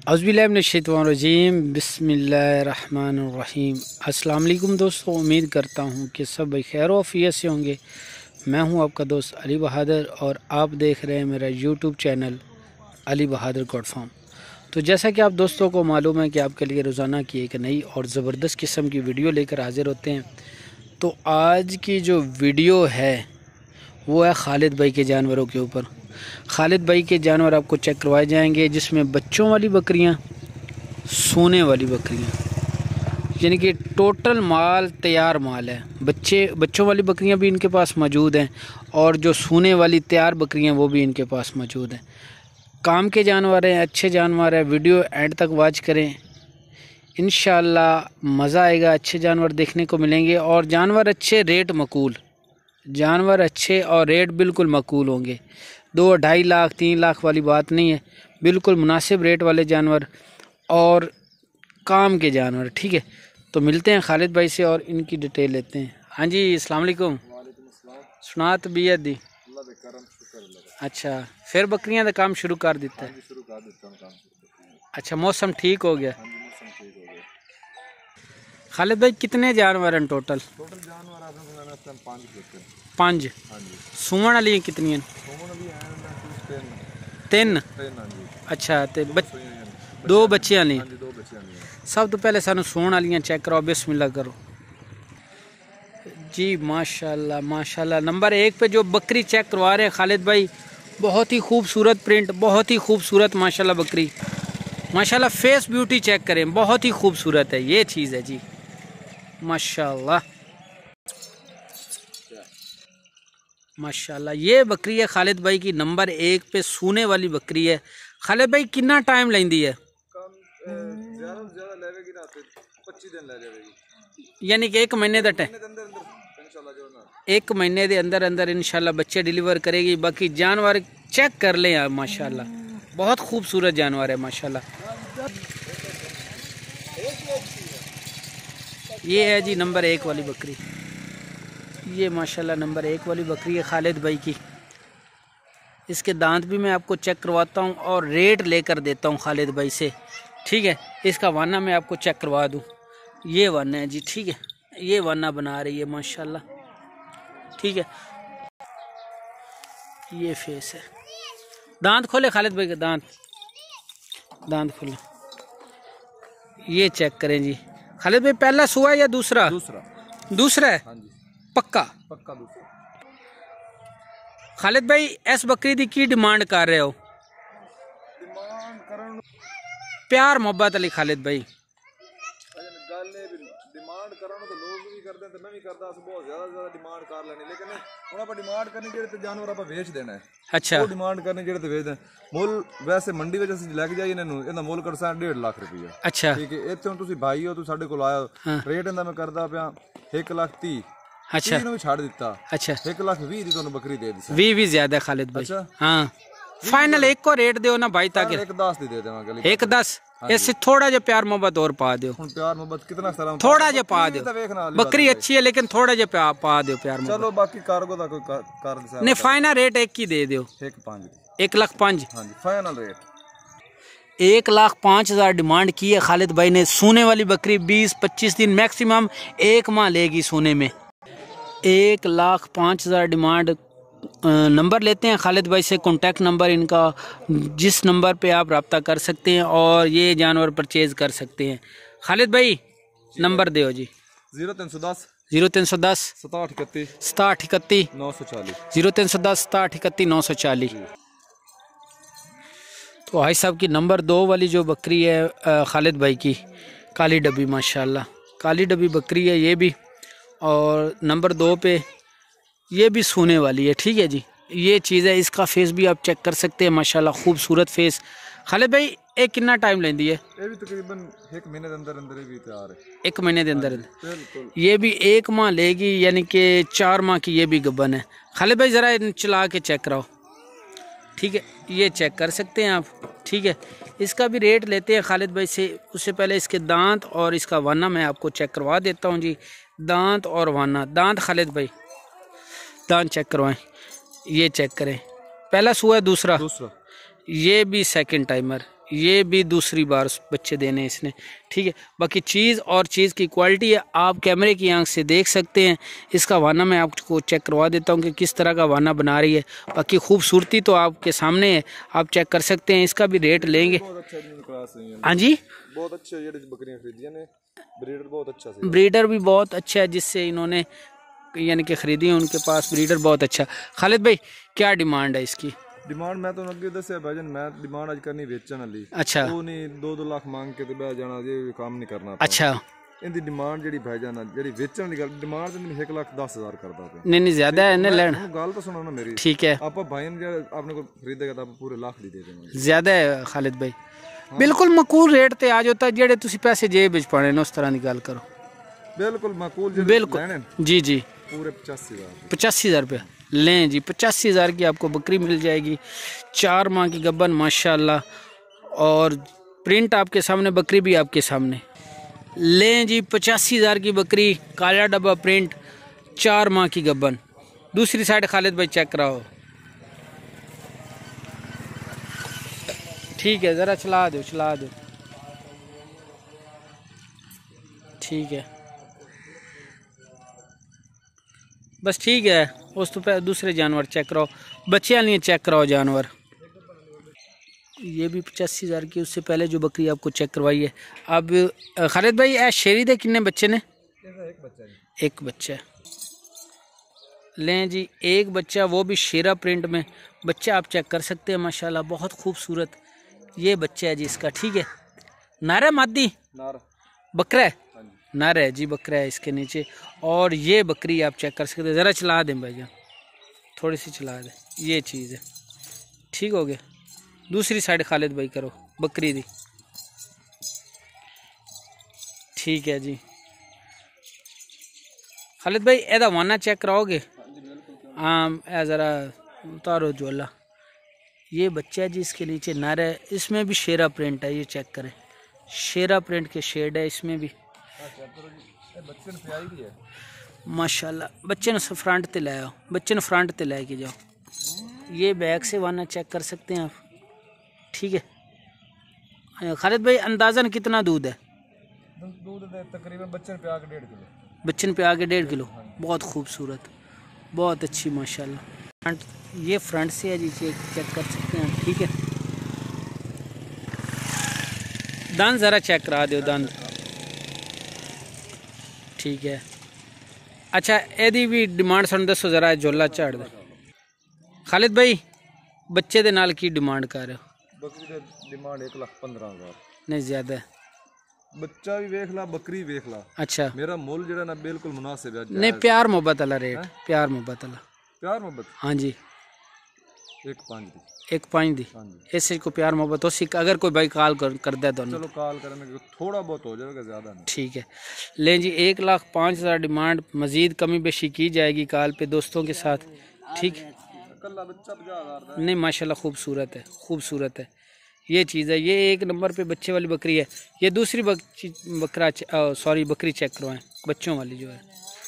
औज़ुबिल्लाहिमिनश्शैतानिर्रजीम बिस्मिल्लाहिर्रहमानिर्रहीम। अस्सलाम वालेकुम दोस्तों, उम्मीद करता हूँ कि सब खैर आफियत से होंगे। मैं हूँ आपका दोस्त अली बहादुर और आप देख रहे हैं मेरा YouTube channel Ali Bahadur goat farm. तो जैसा कि आप दोस्तों को मालूम है कि आपके लिए रोज़ाना की एक नई और ज़बरदस्त किस्म की वीडियो लेकर हाजिर होते हैं। तो आज की जो वीडियो है वो है खालिद भाई के जानवरों के ऊपर। खालिद भाई के जानवर आपको चेक करवाए जाएंगे, जिसमें बच्चों वाली बकरियां, सोने वाली बकरियां, यानी कि टोटल माल तैयार माल है। बच्चों वाली बकरियां भी इनके पास मौजूद हैं और जो सोने वाली तैयार बकरियां वो भी इनके पास मौजूद हैं। काम के जानवर हैं, अच्छे जानवर हैं। वीडियो एंड तक वॉच करें, इंशाल्लाह मज़ा आएगा। अच्छे जानवर देखने को मिलेंगे और जानवर अच्छे, रेट मकूल। जानवर अच्छे और रेट बिल्कुल मकूल होंगे। 2-2.5 लाख 3 लाख वाली बात नहीं है, बिल्कुल मुनासिब रेट वाले जानवर और काम के जानवर। ठीक है, तो मिलते हैं खालिद भाई से और इनकी डिटेल लेते हैं। हाँ जी, अस्सलाम वालेकुम। सुनात बियत दी। अच्छा, फिर बकरियां का काम शुरू कर दिता है। अच्छा, मौसम ठीक हो गया। खालिद भाई कितने जानवर हैं टोटल? जानवर पांच। सूवन वाली कितनी हैं? 3। अच्छा, तो दो बच्चियां नहीं। सब तो पहले सानू सूवन वालियां चेक कराओ, बिस्मिल्लाह करो जी। माशाल्लाह माशाल्लाह। नंबर 1 पे जो बकरी चेक करवा रहे हैं खालिद भाई, बहुत ही खूबसूरत प्रिंट, बहुत ही खूबसूरत माशाल्लाह बकरी। माशाल्लाह फेस ब्यूटी चेक करें, बहुत ही खूबसूरत है। ये चीज़ है जी, माशाल्लाह माशाल्लाह। ये बकरी है खालिद भाई की नंबर 1 पे सूने वाली बकरी है। खालिद भाई कितना टाइम लेंदी है? यानी कि 1 महीने का टाइम, 1 महीने के अंदर अंदर इंशाल्लाह बच्चे डिलीवर करेगी। बाकी जानवर चेक कर लें आप, माशाल्लाह बहुत खूबसूरत जानवर है माशाल्लाह। ये है जी नंबर 1 वाली बकरी। ये माशाल्लाह नंबर 1 वाली बकरी है खालिद भाई की। इसके दांत भी मैं आपको चेक करवाता हूँ और रेट लेकर देता हूँ खालिद भाई से। ठीक है, इसका वाना मैं आपको चेक करवा दूँ। ये वाना है जी, ठीक है, ये वाना बना रही है माशाल्लाह। ठीक है, ये फेस है। दांत खोले खालिद भाई के, दांत खोले। ये चेक करें जी खालिद भाई, पहला सुआ या दूसरा? दूसरा है। हाँ जी। पक्का दूसरा। खालिद भाई इस बकरी की डिमांड कर रहे हो? प्यार मोहब्बत अली खालिद भाई। डिमांड करन तो लोग भी करते हैं, मैं भी करदा, बहुत ज्यादा डिमांड कर लेनी, लेकिन हुण आप डिमांड करनी जेड़े ते जानवर आप बेच देना है। अच्छा, वो डिमांड करनी जेड़े ते बेच देना। मुल वैसे मंडी विच असं लेके जाइए इन्हां नूं, इहदा मुल करसा 1.5 लाख रुपया। अच्छा, ठीक है। इत्थे हुण तुसीं भाई हो, तुसीं साडे कोल आए हो। हाँ। रेट इहदा मैं करदा पिया 1,30,000। अच्छा, भी छाड़ दिता। अच्छा, 1,20,000 दी तुहानूं बकरी दे दी। 20 भी ज्यादा खालिद भाई। अच्छा, हाँ फाइनल 1 को रेट दो ना भाई, ताकि 1,10 दी दे देवांगे। 1,10 इससे थोड़ा जो प्यार मोहब्बत और पा दो। प्यार मोहब्बत कितना सारा थोड़ा जो पा दो। बकरी अच्छी है लेकिन थोड़ा जो पा दो प्यार मोहब्बत। चलो बाकी कार्गो दा कोई कर दे नहीं, फाइनल रेट 1 की दे दो। 1,05,000। हाँ जी, फाइनल रेट 1,05,000 डिमांड की है खालिद भाई ने। सोने वाली बकरी 20-25 दिन मैक्सिमम 1 माह लेगी सोने में। 1,05,000 डिमांड। नंबर लेते हैं खालिद भाई से, कॉन्टैक्ट नंबर इनका, जिस नंबर पे आप रब्ता कर सकते हैं और ये जानवर परचेज कर सकते हैं। खालिद भाई नंबर दो जी। 0310 6731 6731 940 0310 6731 940। तो भाई साहब की नंबर 2 वाली जो बकरी है खालिद भाई की, काली डब्बी, माशाल्लाह काली डब्बी बकरी है ये भी। और नंबर 2 पे ये भी सोने वाली है। ठीक है जी, ये चीज़ है। इसका फेस भी आप चेक कर सकते हैं, माशाल्लाह खूबसूरत फेस। खालिद भाई एक कितना टाइम लेंदी है? ये भी तकरीबन 1 महीने के अंदर अंदर भी तैयार है। 1 महीने के अंदर अंदर ये भी 1 माह लेगी, यानी कि 4 माह की ये भी गब्बन है। खालिद भाई ज़रा चला के चेक कराओ। ठीक है, ये चेक कर सकते हैं आप। ठीक है, इसका भी रेट लेते हैं खालिद भाई से। उससे पहले इसके दांत और इसका वाना मैं आपको चेक करवा देता हूँ जी। दांत और वाना, दांत खालिद भाई दांत चेक करवाएं, ये चेक करें। पहला सुआ है, दूसरा ये भी सेकंड टाइमर, ये भी दूसरी बार बच्चे देने इसने, ठीक है। बाकी चीज़ और चीज़ की क्वालिटी है, आप कैमरे की आंख से देख सकते हैं। इसका वाना मैं आपको चेक करवा देता हूँ कि किस तरह का वाना बना रही है। बाकी खूबसूरती तो आपके सामने है, आप चेक कर सकते हैं। इसका भी रेट लेंगे। हाँ जी, बहुत अच्छे बकरियां खरीदी ने, ब्रीडर बहुत अच्छा है। ब्रीडर भी बहुत अच्छा है जिससे इन्होंने यानी कि ख़रीदी है, उनके पास ब्रीडर बहुत अच्छा। खालिद भाई क्या डिमांड है इसकी? डिमांड मैं तो अगे दसिया भाईजान, मैं डिमांड अज करनी वेचन वाली। अच्छा, वो नहीं 2-2 लाख मांग के बह जाना, ये काम नहीं करना। अच्छा, इनकी डिमांड जी भाईजान जी वेचन की डिमांड तो मैंने 1,10,000 करता पे। नहीं ज्यादा है ना लेना। गल तो सुनो ना मेरी, ठीक है। आप भाई ने आपने को खरीदेगा तो आप पूरे लाख दी दे देंगे। ज्यादा है खालिद भाई, बिल्कुल मकूल रेट ते आ जाता जेड़े तुसी पैसे जेब विच पाने ने, उस तरह की गल करो। बिल्कुल मकूल, बिल्कुल जी जी, पूरे 85,000। 85,000 रुपये लें जी। 85,000 की आपको बकरी मिल जाएगी, 4 माह की गब्बन माशाल्लाह, और प्रिंट आपके सामने, बकरी भी आपके सामने। लें जी 85,000 की बकरी, काला डब्बा प्रिंट, 4 माह की गब्बन। दूसरी साइड खालिद भाई चेक कराओ। ठीक है, ज़रा चला दो, चला दो। ठीक है, बस ठीक है। उस तो पहले दूसरे जानवर चेक कराओ, बच्चे वाली चेक कराओ जानवर। ये भी 85,000 की, उससे पहले जो बकरी आपको चेक करवाई है। अब खालिद भाई ए शेरी दे कितने बच्चे ने? एक बच्चा। लें जी एक बच्चा, वो भी शेरा प्रिंट में। बच्चा आप चेक कर सकते हैं माशाल्लाह, बहुत खूबसूरत ये बच्चा है जी इसका, ठीक है। नारा मादी बकरा है, नर है जी, बकरा है इसके नीचे। और ये बकरी आप चेक कर सकते हैं, ज़रा चला दें भैया, थोड़ी सी चला दें। ये चीज़ है, ठीक हो गया। दूसरी साइड खालिद भाई करो बकरी दी। ठीक है जी खालिद भाई, एदा वाना चेक कराओगे? हाँ ज़रा उतारो जोला। ये बच्चा है जी इसके नीचे, नर है, इसमें भी शेरा प्रिंट है, ये चेक करें, शेरा प्रिंट के शेड है इसमें भी माशाल्लाह। बच्चे ने फ्रंट ते ले आओ, बच्चे ने फ्रंट ते ले के जाओ। ये बैक से वाना चेक कर सकते हैं आप, ठीक है। खालिद भाई अंदाज़न कितना दूध है? दूध तकरीबन बच्चन पे आके 1.5 किलो। बच्चन पे आके 1.5 किलो, बहुत खूबसूरत, बहुत अच्छी माशाल्लाह। ये फ्रंट से है जी, चेक कर सकते हैं, ठीक है। दांत ज़रा चेक करा दो, दांत ठीक है। अच्छा एदी भी डिमांड सन दसो ज़रा, झोला झाड़ दे। खालिद भाई बच्चे दे नाल की डिमांड कर रहे हो? बकरी दे डिमांड 1,15,000। नहीं ज़्यादा है, बच्चा भी देख ला, बकरी देख ला। अच्छा मेरा मोल जरा ना बिल्कुल मुनासिब है। नहीं प्यार मोहब्बत वाला रेट, प्यार मोहब्बत वाला। प्यार मोहब्बत, हाँ जी। 1,5 दी, 1,5 दी, ऐसे को प्यार मोहब्बत हो सी। अगर कोई भाई कॉल कर दे तो चलो कॉल करने के थोड़ा बहुत हो जाएगा, ज़्यादा नहीं। ठीक है। लें जी 1,05,000 डिमांड, मज़ीद कमी बेशी की जाएगी कॉल पे दोस्तों के साथ, ठीक है। बच्चा 50,000 नहीं माशाल्लाह खूबसूरत है, खूबसूरत है। ये चीज़ है, ये एक नंबर पे बच्चे वाली बकरी है। ये दूसरी बकरी चेक करवाएं, बच्चों वाली जो है,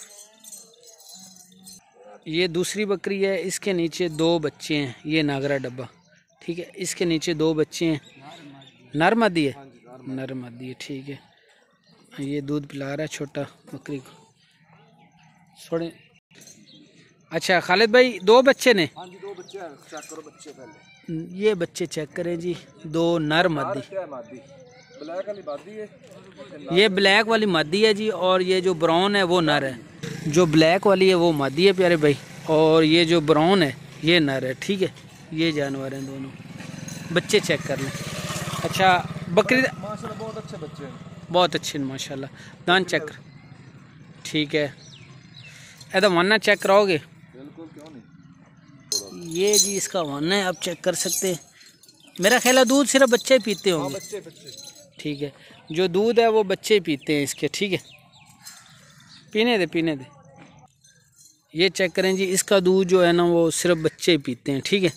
ये दूसरी बकरी है। इसके नीचे 2 बच्चे हैं, ये नागरा डब्बा, ठीक है। इसके नीचे 2 बच्चे हैं, नर मादी है, नर मादी है, ठीक है। ये दूध पिला रहा है छोटा बकरी को, थोड़े। अच्छा खालिद भाई 2 बच्चे ने? हाँ जी 2 बच्चे हैं, चेक करो बच्चे पहले। ये बच्चे चेक करें जी, 2 नर मादी। ब्लैक वाली मादी है, ये ब्लैक वाली मादी है जी, और ये जो ब्राउन है वो नर है। जो ब्लैक वाली है वो मादी है प्यारे भाई, और ये जो ब्राउन है ये नर है, ठीक है। ये जानवर हैं दोनों, बच्चे चेक कर लें। अच्छा बकरी माशाल्लाह बहुत अच्छे बच्चे हैं, बहुत अच्छे माशाल्लाह। दान चेक कर, ठीक है। ऐसा वाना चेक कराओगे? बिल्कुल, क्यों नहीं। ये जी इसका वाना है, आप चेक कर सकते हैं। मेरा ख्याल है दूध सिर्फ बच्चे पीते होंगे। बच्चे बच्चे, ठीक है। जो दूध है वो बच्चे पीते हैं इसके, ठीक है। पीने दे, पीने दे। ये चेक करें जी, इसका दूध जो है ना वो सिर्फ बच्चे पीते हैं, ठीक है।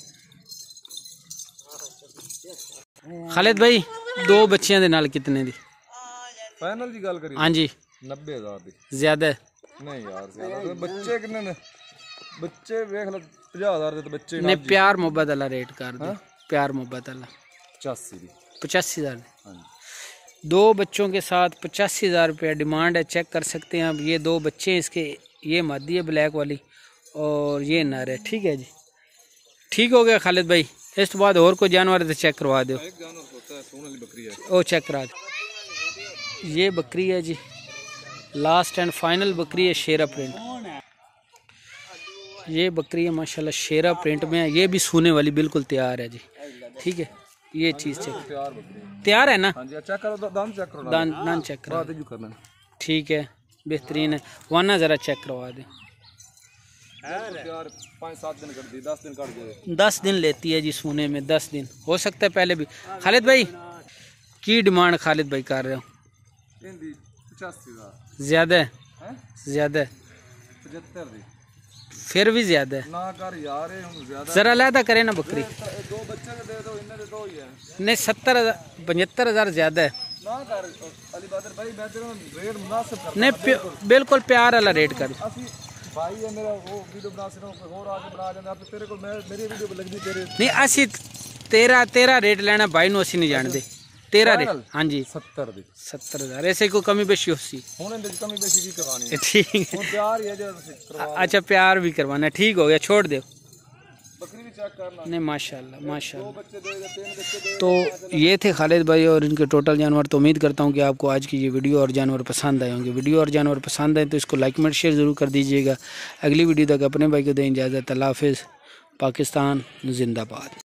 खालिद भाई 2 बच्चियां दे नाल कितने दी फाइनल जी गल करी? हाँ जी 90,000 दी। ज्यादा है? नहीं यार ज्यादा। बच्चे कितने ने? बच्चे देख लो 50,000 दे तो बच्चे नहीं, प्यार मोहब्बत वाला रेट कर दो, प्यार मोहब्बत वाला। 85 दी, 85,000। 2 बच्चों के साथ 85,000 रुपया डिमांड है। चेक कर सकते हैं आप। ये 2 बच्चे इसके, ये मादी है ब्लैक वाली और ये नर है। ठीक है जी, ठीक हो गया खालिद भाई। इस तो बाद और कोई जानवर तो चेक करवा दो। ओ चेक करा दो। ये बकरी है जी, लास्ट एंड फाइनल बकरी है, शेरा प्रिंट। ये बकरी है माशाल्लाह, शेरा प्रिंट में है। ये भी सूने वाली बिल्कुल तैयार है जी। ठीक है, ये चीज़ चेक तैयार है ना। चेक करो, दान चेक करो, दान चेक करो। ठीक है, बेहतरीन है। वाना ज़रा चेक करवा दें। 5-7 दिन कर दी, 10 दिन कर दे। 10 दिन लेती है जी सूने में, 10 दिन हो सकता है पहले भी। खालिद भाई की डिमांड खालिद भाई कर रहे हो? 85,000 ज़्यादा है, ज़्यादा है, 75 दी फिर भी ज़्यादा है ना कर यार, ज़्यादा ज़रा अलहदा करे ना बकरी। 2 बच्चे दे दो, इन्हें दे दो ही है। नहीं 75,000 ज़्यादा है ना कर अली बहादुर भाई, मैं तेरा रेट मुनासिब करता। नहीं बिल्कुल प्यार वाला रेट कर। भाई है मेरा, वो वीडियो बना से और आगे बढ़ा जांदा आप तेरे को, मैं मेरी वीडियो लगदी तेरे नहीं। असी तेरा रेट लेना भाई नो, असी नहीं जानते तेरा रेट। हाँ जी 70,000। ऐसे कोई कमी बेशी होसी कमी बेशी की करवानी है। ठीक है, प्यार ही है जो। अच्छा प्यार भी करवाना, ठीक हो गया, छोड़ दो। बकरी भी चेक करना। नहीं माशाल्लाह माशाल्लाह। 2 बच्चे दे, 3 बच्चे दे। तो ये थे खालिद भाई और इनके टोटल जानवर। तो उम्मीद करता हूँ कि आपको आज की ये वीडियो और जानवर पसंद आए होंगे। वीडियो और जानवर पसंद आए तो इसको लाइक कमेंट शेयर ज़रूर कर दीजिएगा। अगली वीडियो तक अपने भाई को दें इजाज़त। अल्लाह हाफिज़। पाकिस्तान जिंदाबाद।